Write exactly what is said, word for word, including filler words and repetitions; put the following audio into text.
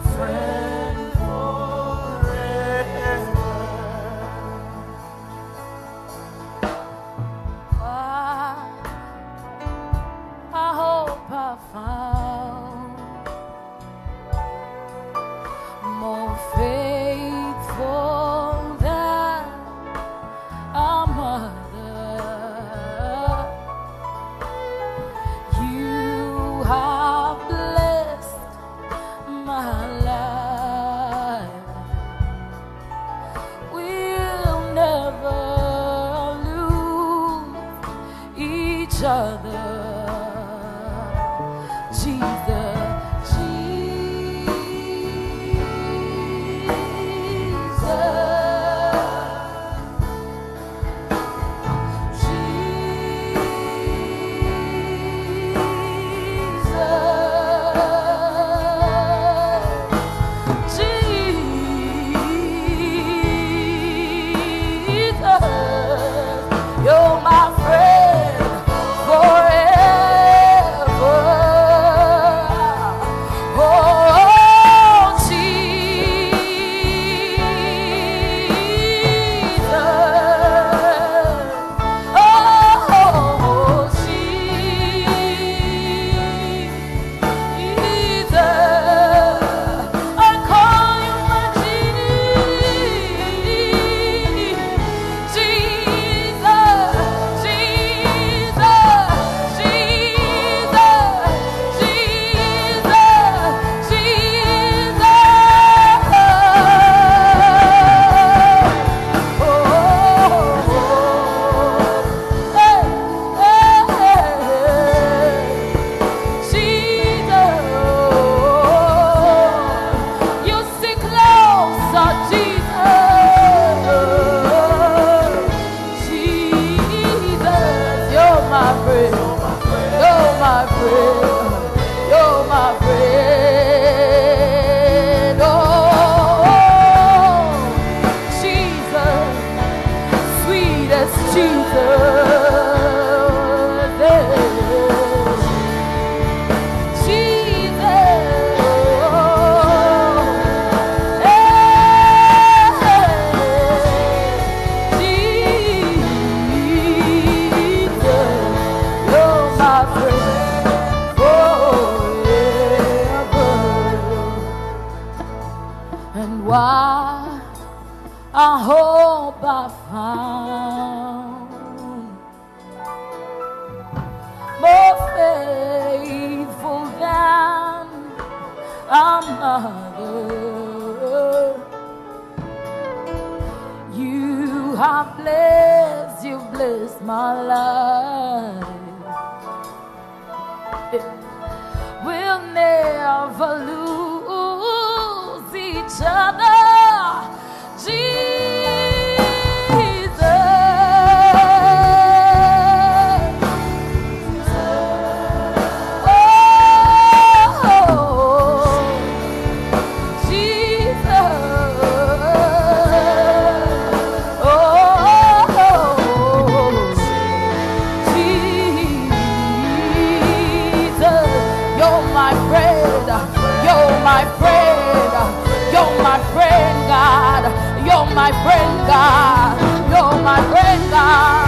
friend forever. I, I hope I found more faithful than a mother. You have blessed my life. We'll never lose each other. Jesus, you're my friend forever. Oh, Jesus. Oh, Jesus. I call you my Jesus. You're my friend, oh, Jesus, sweetest Jesus, Jesus, you're my friend forever. And why I hope I found more faithful than a mother. You have blessed, you blessed my life. We'll never lose each other. Jesus, oh, Jesus, oh, Jesus, you're my friend, you're my friend, you're my friend, God. You're my friend, God. You're my friend, God.